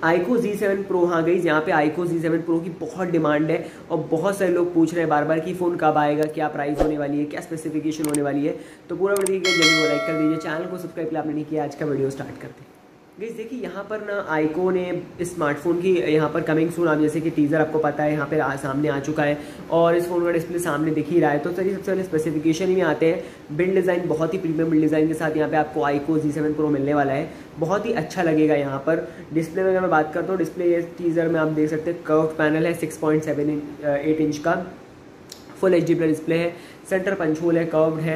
iQOO Z7 Pro हाँ गई, यहाँ पे iQOO Z7 Pro की बहुत डिमांड है और बहुत सारे लोग पूछ रहे हैं बार बार कि फ़ोन कब आएगा, क्या प्राइस होने वाली है, क्या स्पेसिफिकेशन होने वाली है। तो पूरा वीडियो देखिए, जल्दी वो लाइक कर दीजिए, चैनल को सब्सक्राइब आपने नहीं किया। आज का वीडियो स्टार्ट करते हैं। गाइस देखिए यहाँ पर ना iQOO ने इस स्मार्टफोन की यहाँ पर कमिंग सून, आप जैसे कि टीज़र आपको पता है यहाँ पे सामने आ चुका है और इस फोन का डिस्प्ले सामने दिख ही रहा है। तो चलिए सबसे पहले स्पेसिफिकेशन ही में आते हैं। बिल्ड डिज़ाइन बहुत ही प्रीमियम बिल्ड डिज़ाइन के साथ यहाँ पे आपको iQOO Z7 Pro मिलने वाला है, बहुत ही अच्छा लगेगा। यहाँ पर डिस्प्ले में अगर मैं बात करता हूँ, डिस्प्ले ये टीज़र में आप देख सकते हैं कर्व्ड पैनल है, 6.8 इंच का फुल HD डिस्प्ले है, सेंटर पंच होल है, कर्व्ड है,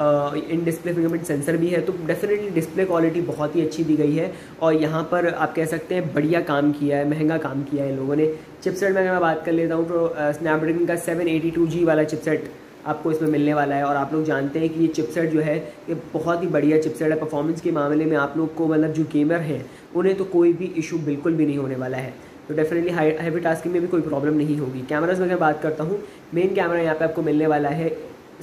इन डिस्प्ले फिंगरप्रिंट सेंसर भी है। तो डेफिनेटली डिस्प्ले क्वालिटी बहुत ही अच्छी दी गई है और यहाँ पर आप कह सकते हैं बढ़िया काम किया है, महंगा काम किया है इन लोगों ने। चिपसेट में अगर मैं बात कर लेता हूँ तो स्नैपड्रैगन का 782G वाला चिपसेट आपको इसमें मिलने वाला है। और आप लोग जानते हैं कि ये चिपसेट जो है ये बहुत ही बढ़िया चिपसेट है। परफॉर्मेंस के मामले में आप लोग को मतलब जो गेमर हैं उन्हें तो कोई भी इशू बिल्कुल भी नहीं होने वाला है। तो डेफिनेटली हैवी टास्किंग में भी कोई प्रॉब्लम नहीं होगी। कैमराज में अगर बात करता हूँ, मेन कैमरा यहाँ पे आपको मिलने वाला है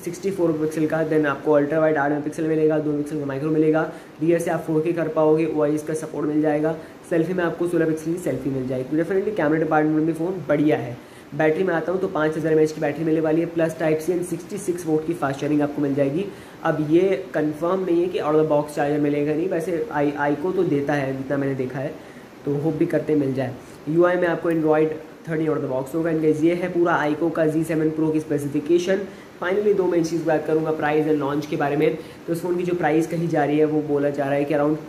64 पिक्सल का, देन आपको अल्ट्रा वाइड 8 पिक्सल मिलेगा, 2 पिक्सल का माइक्रो मिलेगा। रियर से आप 4K कर पाओगे, OIS का सपोर्ट मिल जाएगा। सेल्फी में आपको 16 पिक्सल की सेल्फी मिल जाएगी। तो डेफिनेटली कैमरा डिपार्टमेंट में भी फ़ोन बढ़िया है। बैटरी में आता हूँ तो 5000 mAh की बैटरी मिलने वाली है, plus type C and 66 volt की फास्ट चार्जिंग आपको मिल जाएगी। अब ये कंफर्म नहीं है कि out of the box charger मिलेगा नहीं, वैसे iQOO तो देता है जितना मैंने देखा है, तो होप भी करते मिल जाए। UI में आपको Android 13 out of the box होगा। इनका ये है पूरा iQOO का Z7 Pro की स्पेसिफिकेशन। फाइनली दो मैं चीज़ बात करूँगा प्राइस एंड लॉन्च के बारे में। तो इस फोन की जो प्राइस कही जा रही है वो बोला जा रहा है कि अराउंड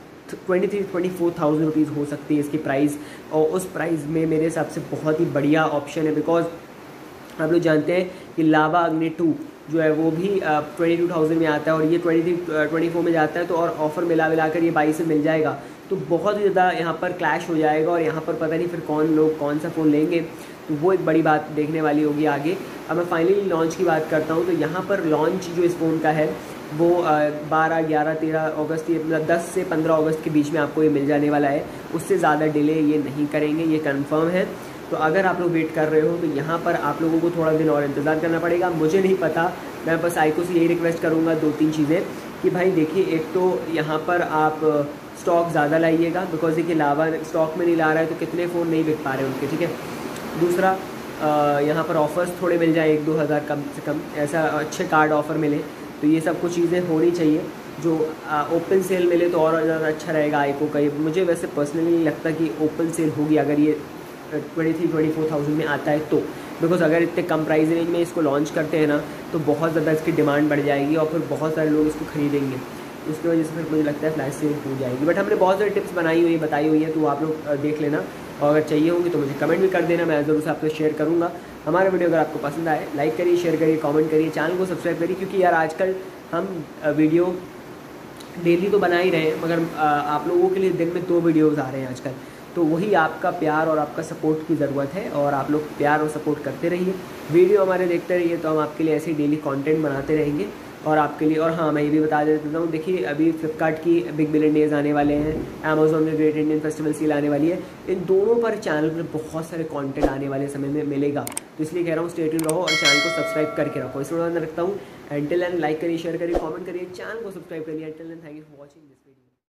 23-24,000 रुपीज़ हो सकती है इसकी प्राइस। और उस प्राइस में मेरे हिसाब से बहुत ही बढ़िया ऑप्शन है, बिकॉज आप लोग जानते हैं कि लावा अग्नि 2 जो है वो भी 22,000 में आता है और ये 24 में जाता है। तो और ऑफर मिला कर ये 22 में मिल जाएगा, तो बहुत ही ज़्यादा यहाँ पर क्लैश हो जाएगा और यहाँ पर पता नहीं फिर कौन सा फ़ोन लेंगे। तो वो एक बड़ी बात देखने वाली होगी आगे। अब मैं फाइनली लॉन्च की बात करता हूँ तो यहाँ पर लॉन्च जो इस फ़ोन का है वो 12, 11, 13 अगस्त, मतलब 10 से 15 अगस्त के बीच में आपको ये मिल जाने वाला है। उससे ज़्यादा डिले ये नहीं करेंगे, ये कंफर्म है। तो अगर आप लोग वेट कर रहे हो तो यहाँ पर आप लोगों को थोड़ा दिन और इंतज़ार करना पड़ेगा। मुझे नहीं पता, मैं बस iQOO से यही रिक्वेस्ट करूँगा 2-3 चीज़ें कि भाई देखिए, एक तो यहाँ पर आप स्टॉक ज़्यादा लाइएगा, बिकॉज देखिए लावा स्टॉक में नहीं ला रहा है तो कितने फ़ोन नहीं बिक पा रहे उनके, ठीक है। दूसरा यहाँ पर ऑफ़र्स थोड़े मिल जाए, 1-2 हज़ार कम से कम, ऐसा अच्छे कार्ड ऑफ़र मिले। तो ये सब कुछ चीज़ें होनी चाहिए। जो ओपन सेल मिले तो और ज़्यादा अच्छा रहेगा iQOO का। ये मुझे वैसे पर्सनली नहीं लगता कि ओपन सेल होगी अगर ये 23-24,000 में आता है तो, बिकॉज अगर इतने कम प्राइस रेंज में इसको लॉन्च करते हैं ना तो बहुत ज़्यादा इसकी डिमांड बढ़ जाएगी और फिर बहुत सारे लोग इसको खरीदेंगे। उसकी वजह से फिर मुझे लगता है फ्लैश सेल हो जाएगी। बट हमने बहुत सारी टिप्स बताई हुई है, तो आप लोग देख लेना और अगर चाहिए होंगी तो मुझे कमेंट भी कर देना, मैं ज़रूर से आपसे शेयर करूँगा। हमारा वीडियो अगर आपको पसंद आए लाइक करिए, शेयर करिए, कमेंट करिए, चैनल को सब्सक्राइब करिए, क्योंकि यार आजकल हम वीडियो डेली तो बना ही रहे हैं, मगर आप लोगों के लिए दिन में 2 वीडियोज़ आ रहे हैं आजकल। तो वही आपका प्यार और आपका सपोर्ट की ज़रूरत है और आप लोग प्यार और सपोर्ट करते रहिए, वीडियो हमारे देखते रहिए, तो हम आपके लिए ऐसे ही डेली कंटेंट बनाते रहेंगे और आपके लिए। और हाँ, मैं ये भी बता देता हूँ, देखिए अभी फ्लिपकार्ट की बिग बिलियन डेज़ आने वाले हैं, अमेज़ॉन में ग्रेट इंडियन फेस्टिवल सेल आने वाली है। इन दोनों पर चैनल पर बहुत सारे कंटेंट आने वाले समय में मिलेगा, तो इसलिए कह रहा हूँ स्टे ट्यून्ड रहो और चैनल को सब्सक्राइब करके रखो। इसमें मैं रखता हूँ। एंटिल एंड लाइक करिए, शेयर करिए, कमेंट करिए, चैनल को सब्सक्राइब करिए। एंटिल एंड thank you for watching this video.